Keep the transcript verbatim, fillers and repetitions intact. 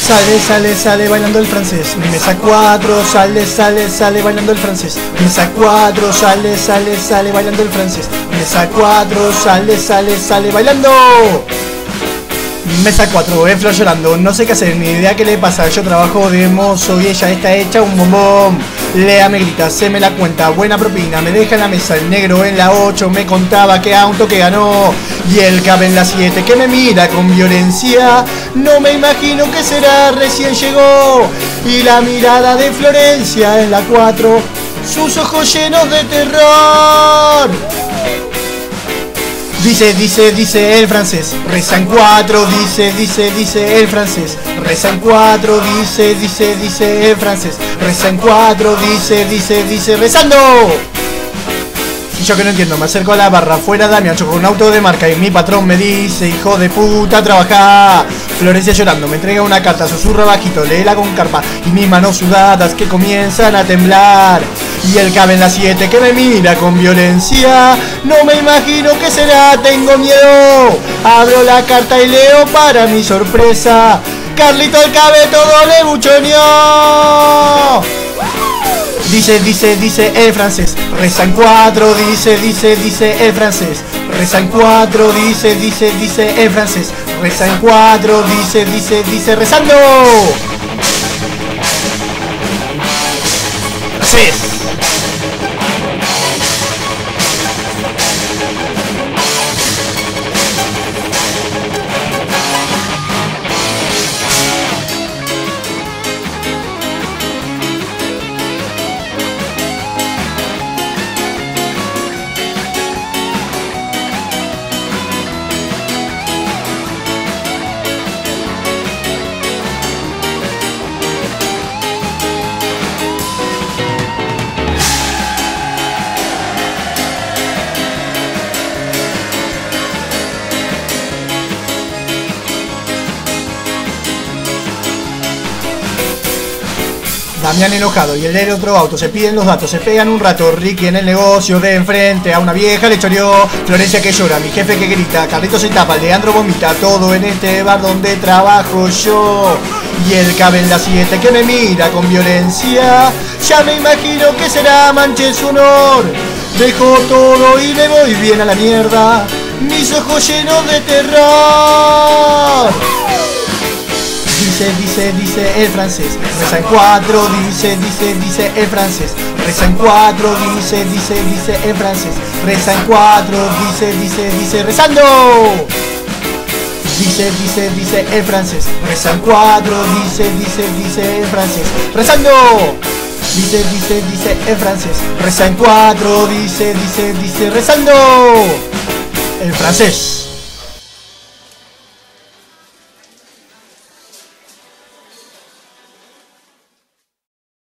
Sale, sale, sale bailando el francés. Mesa cuatro, sale, sale, sale bailando el francés. Mesa cuatro, sale, sale, sale bailando el francés. Mesa cuatro, sale, sale, sale bailando. Mesa cuatro, en flor llorando, no sé qué hacer, ni idea qué le pasa. Yo trabajo de mozo y ella está hecha un bombón. Lea me grita, se me la cuenta, buena propina, me deja en la mesa. El negro en la ocho me contaba que a un toque ganó. Y el cabe en la siete que me mira con violencia. No me imagino qué será, recién llegó. Y la mirada de Florencia en la cuatro, sus ojos llenos de terror. Dice, dice, dice el francés, reza en cuatro, dice, dice, dice el francés, reza en cuatro, dice, dice, dice el francés, reza en cuatro, dice, dice, dice, rezando. Y yo que no entiendo, me acerco a la barra, fuera Damián, choco un auto de marca y mi patrón me dice, hijo de puta, trabaja. Florencia llorando, me entrega una carta, susurra bajito, léela con carpa y mis manos sudadas que comienzan a temblar. Y el cabe en la siete que me mira con violencia. No me imagino qué será, tengo miedo. Abro la carta y leo para mi sorpresa. Carlito el cabe todo le buchoneó. Dice, dice, dice el francés, reza en cuatro, dice, dice, dice el francés. Reza en cuatro, dice, dice, dice el francés. Reza en cuatro, dice, dice, dice, rezando. Francés. Damián enojado y el del otro auto se piden los datos, se pegan un rato. Ricky en el negocio de enfrente a una vieja le choreó. Florencia que llora, mi jefe que grita, Carlitos se tapa, Leandro vomita. Todo en este bar donde trabajo yo. Y el cabe en la siete que me mira con violencia. Ya me imagino que será, manche su honor. Dejo todo y me voy bien a la mierda. Mis ojos llenos de terror. Dice, dice, dice el francés, reza en cuatro, dice, dice, dice el francés, reza en cuatro, dice, dice, dice el francés, reza en cuatro, dice, dice, dice, rezando. Dice, dice, dice el francés, reza en cuatro, dice, dice, dice el francés, rezando. Dice, dice, dice el francés, reza en cuatro, dice, dice, dice, rezando. El francés.